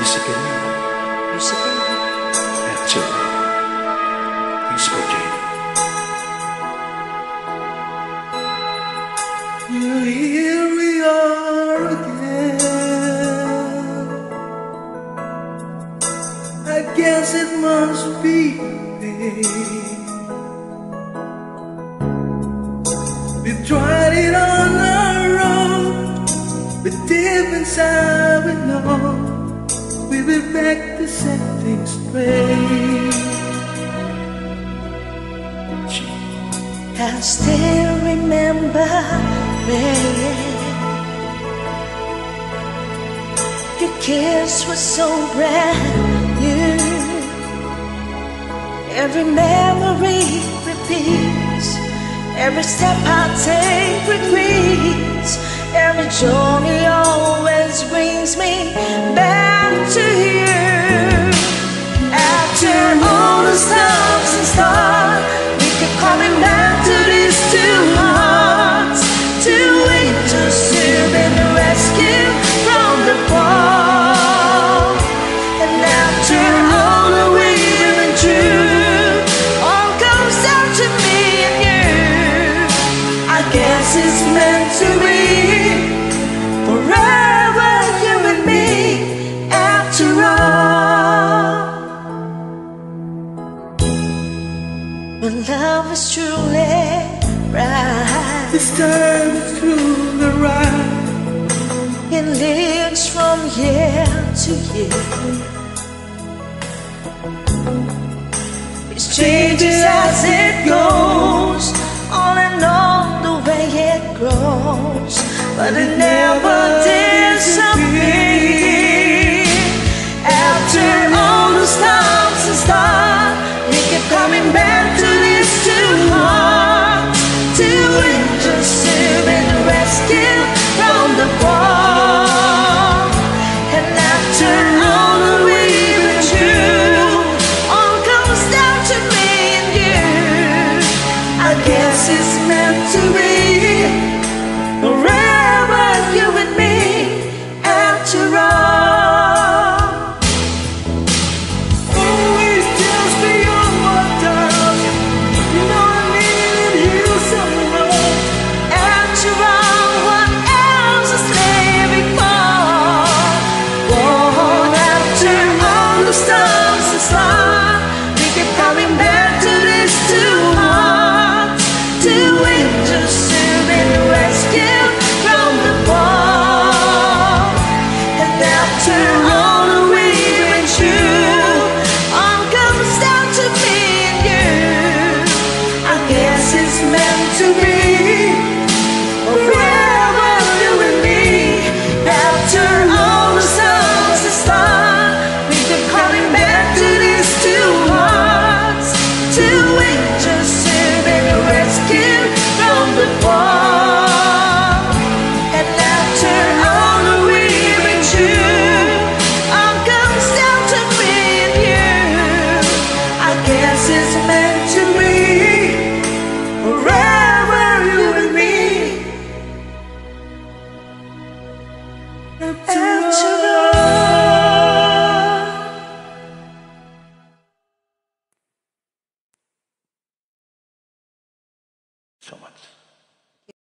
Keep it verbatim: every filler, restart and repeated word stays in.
MusicnMe. MusicnMe. That's it. Thanks for Jane. Here we are again. I guess it must be pain. We tried it on our own, but deep inside we know we'll be back to set things straight. I still remember when your kiss was so brand new. Every memory repeats, every step I take repeats, every journey always brings me back to you. After all the stops and starts, we keep coming back to these two hearts, two angels who've been rescued from the fall. And after all that we've been through, all comes down to me and you. I guess it's meant to be forever, you and me, after all. When love is truly right, This time it's truly right. it lives from year to year. It changes as it goes, on and on the way it grows, but it never disappears. After all the stops and starts, we keep coming back to these two hearts, two angels who've been rescued from the fall. And after all that we've been through, all comes down to me and you. I guess it's meant to be forever, you and me, after all. Always just beyond my time. You know I needed you so much. After all, what else is there before? Oh, after all the stars and stars, we keep coming back to these two hearts, two angels who've been rescued from the fall. And after all that we've been through, all comes down to me and you. I guess it's meant to be forever, you and me. After all the stars and stars, we keep coming back to these two hearts, two angels who've been rescued from the fall. And after all that we've been through, all comes down to me and you. I guess it's meant to be forever, you and me, after all. So much.